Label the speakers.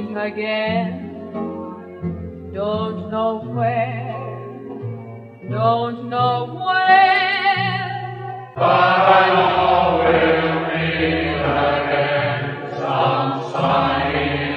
Speaker 1: again. Don't know where, don't know when, but I know we'll meet again some sunny